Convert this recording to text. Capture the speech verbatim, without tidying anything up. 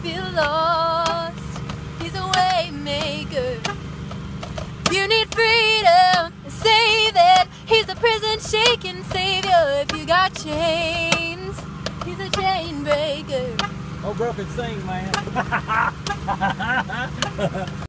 feel lost, he's a way maker. If you need freedom, save it, he's a prison shaking savior. If you got chains, he's a chain breaker. Oh, bro, can sing, man.